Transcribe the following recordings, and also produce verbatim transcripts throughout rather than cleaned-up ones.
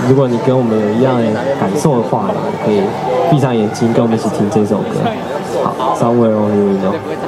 如果你跟我们有一样的感受的话，可以闭上眼睛跟我们一起听这首歌。好 ，Somewhere Only We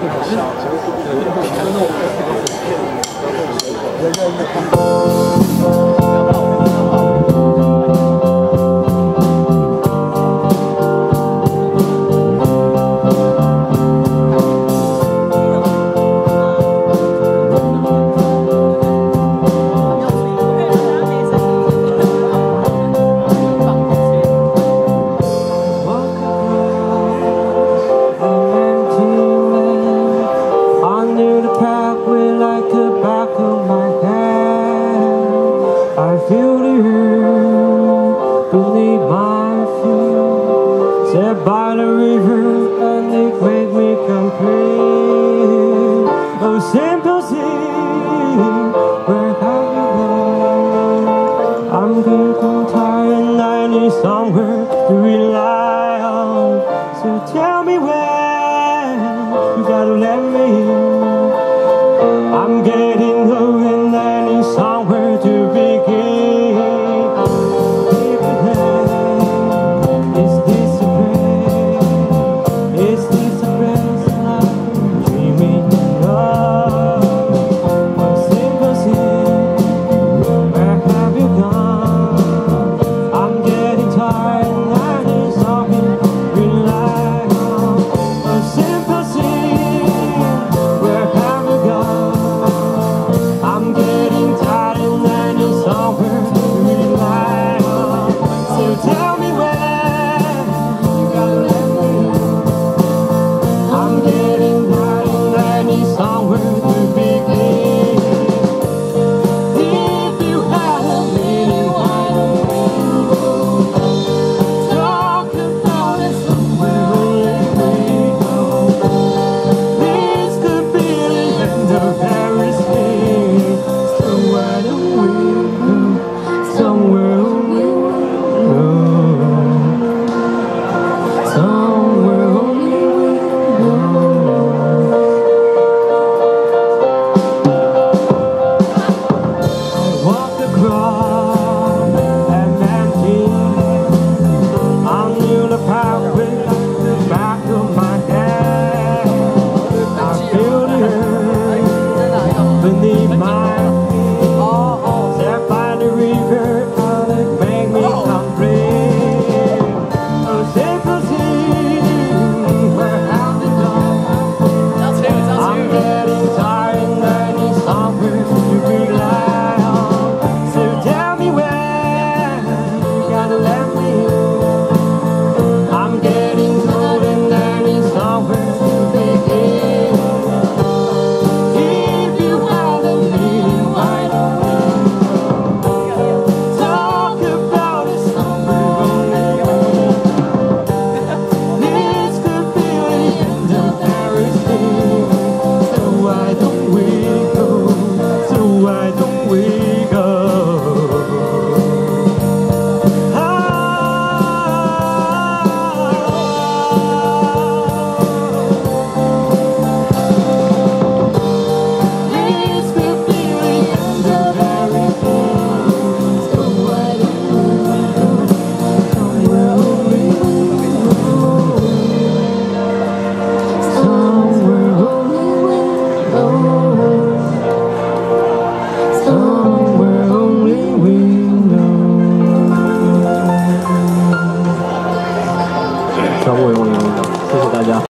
Know。I feel the earth beneath my feet, set by the river and it makes me complete. Oh, simple thing, where have you gone? I'm getting tired and I need somewhere to rely on. So tell me where you gotta let me in. I'm getting old and I need somewhere to begin. Beneath my feet, set by the river, and it make me complete. Oh, simple thing, where have you gone? I'm getting tired and I need somewhere to rely on. So tell me where you gotta let me in. I'm getting old and I need somewhere to begin. Why don't we go? Ah, this could be the end of everything. So why don't we go? Somewhere only we know. Somewhere only we know. Somewhere only we know. Somewhere only we know. 谢谢大家。